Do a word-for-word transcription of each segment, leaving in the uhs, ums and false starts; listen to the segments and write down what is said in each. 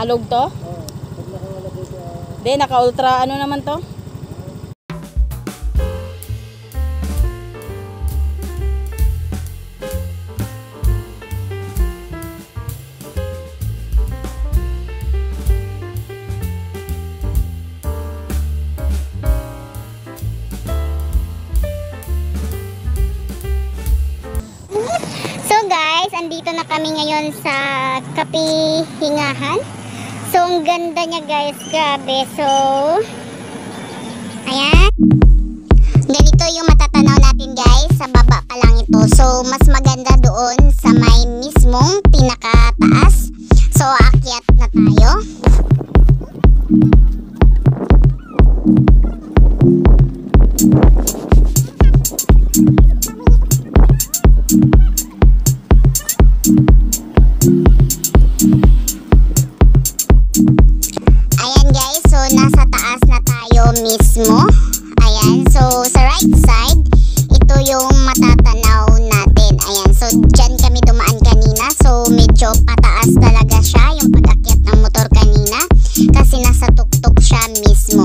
Malug to? Oo. Pag nakalagay sa... Hindi, naka-ultra ano naman to? Andito na kami ngayon sa Kapehingahan. So, ang ganda niya guys, grabe. So, ayan. Ganito yung matatanaw natin guys, sa baba pa lang ito. So, mas maganda doon sa may mismong pinakataas. So, aakyat na tayo. Mismo. Ayan, so sa right side, ito yung matatanaw natin. Ayan, so dyan kami dumaan kanina. So medyo pataas talaga siya yung pag-akyat ng motor kanina kasi nasa tuktok siya mismo.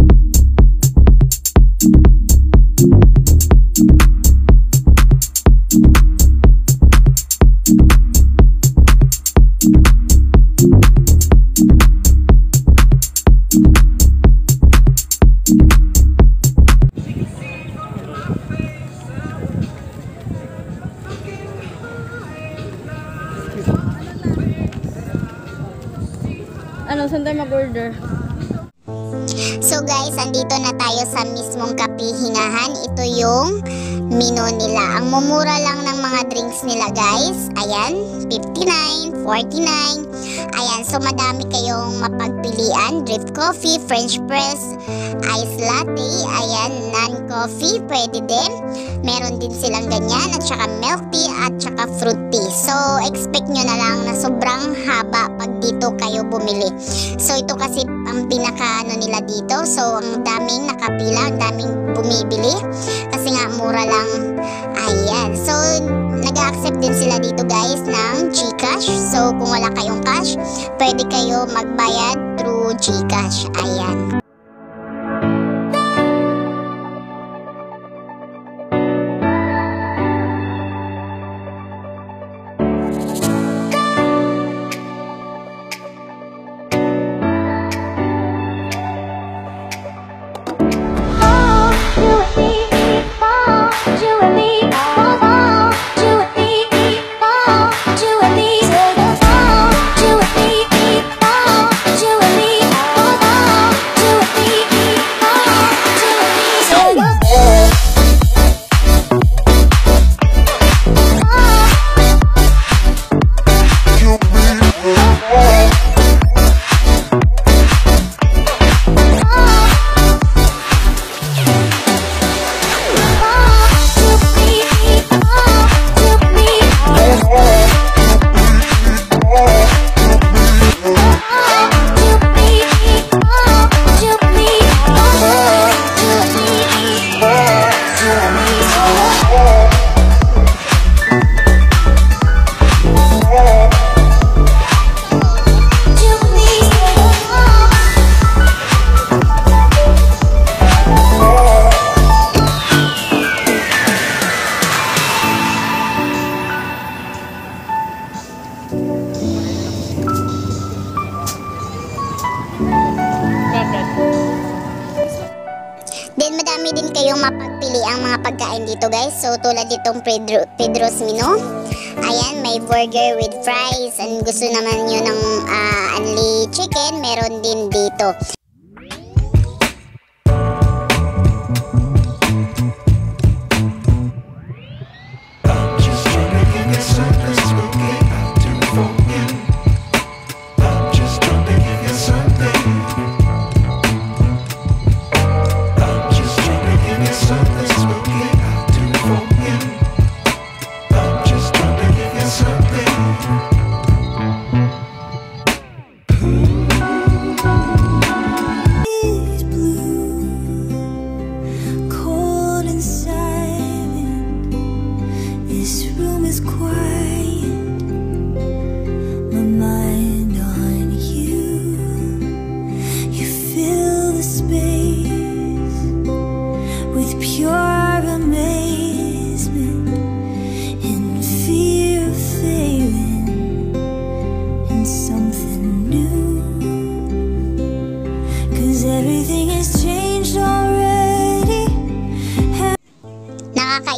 Ano, saan tayo mag-order? So guys, andito na tayo sa mismong Kapehingahan. Ito yung menu nila. Ang mumura lang ng mga drinks nila guys. Ayan, fifty-nine, forty-nine. Ayan, so madami kayong mapagpilian. Drip coffee, French press, ice latte. Ayan, non-coffee, pwede din. Meron din silang ganyan. At saka milk tea at saka fruit tea. So, expect nyo na lang na sobrang haba pag dito kayo bumili. So, ito kasi ang pinaka ano nila dito. So, ang daming nakapila, ang daming bumibili. Kasi nga, mura lang. Ayan. So, nag-accept din sila dito guys ng GCash. So, kung wala kayong cash, pwede kayo magbayad through GCash. Ayan. Then madami din kayong mapagpili ang mga pagkain dito guys. So tulad ditong Pedro, Pedro's menu. Ayan, may burger with fries. And gusto naman nyo ng uh, only chicken, meron din dito.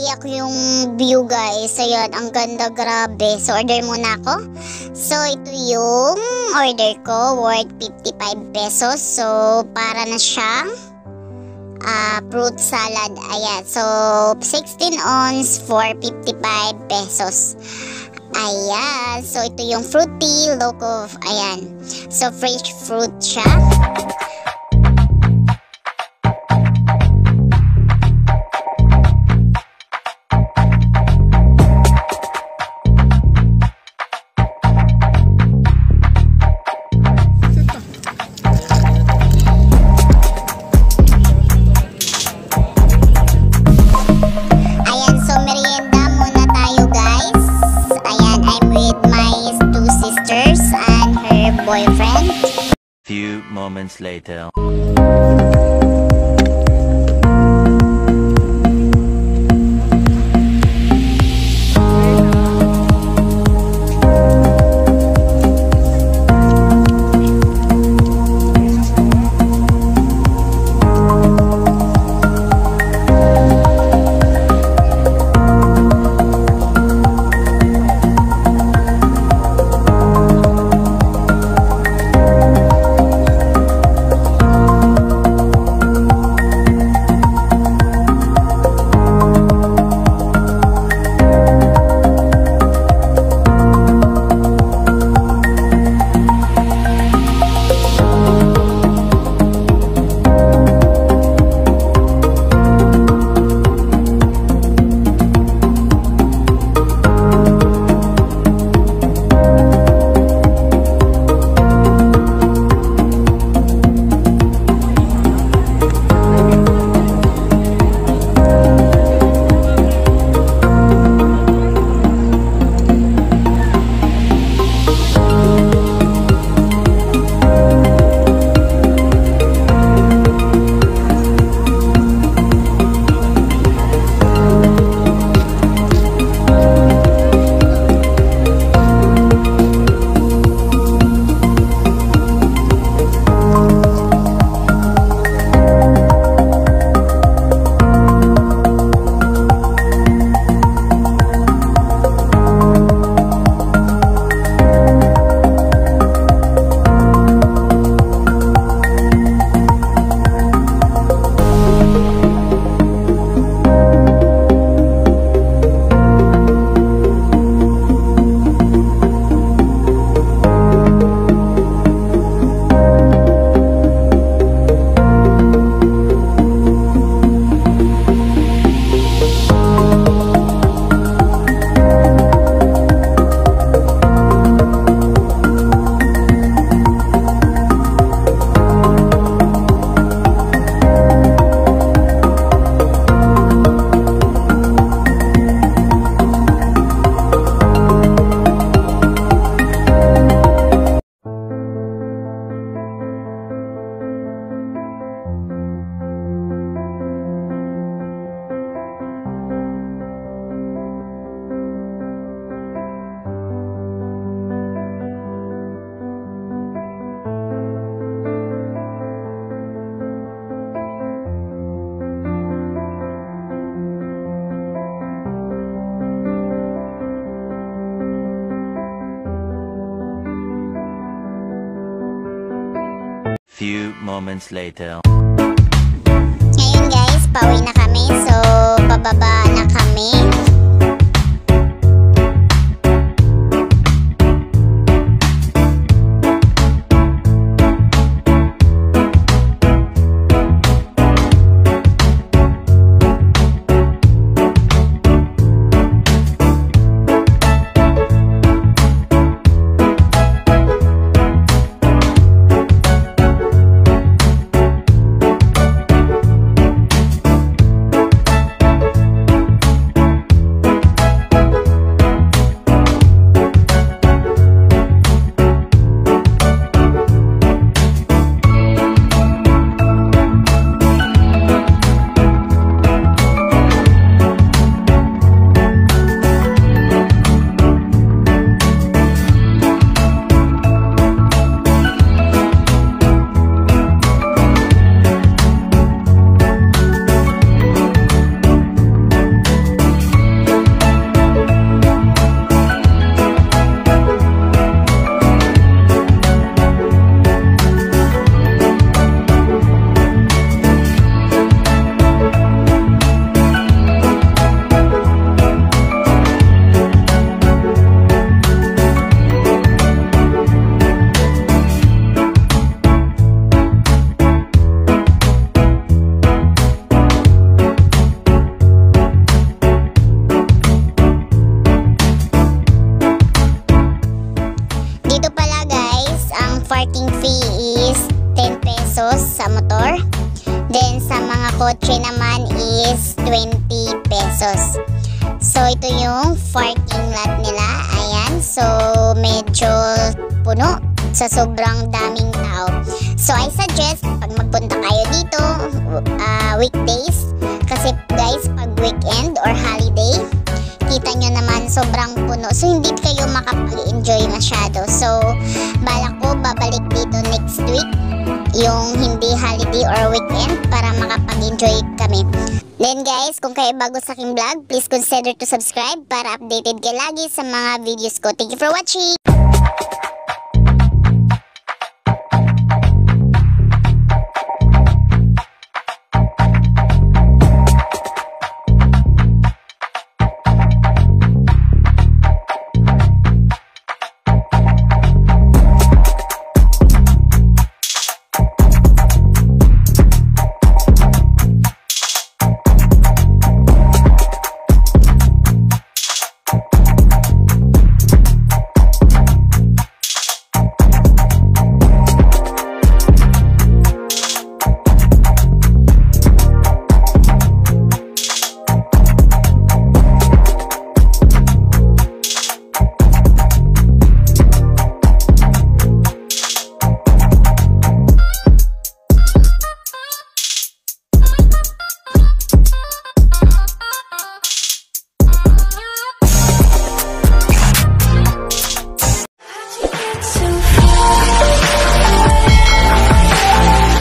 Nakakaiyak yung view guys. Ayan, ang ganda, grabe. So order muna ako. So ito yung order ko, worth fifty-five pesos. So para na siyang uh, fruit salad. Ayan, so sixteen ounce for fifty-five pesos. Ayan, so ito yung fruity loco. Ayan, so fresh fruit siya. Boyfriend. Few moments later. Few moments later. Ngayon guys, pauwi na kami. So, pababa na kami. kotse naman is twenty pesos. So, ito yung parking lot nila. Ayan. So, medyo puno sa sobrang daming tao. So, I suggest, pag magpunta kayo dito, uh, weekdays, kasi guys, pag weekend or holiday, kita nyo naman sobrang puno. So, hindi kayo makapag-enjoy masyado. So, balak ko babalik dito next week, yung hindi holiday or weekend, para makapag-enjoy kami. Then guys, kung kayo bago sa aking vlog, please consider to subscribe para updated kayo lagi sa mga videos ko. Thank you for watching!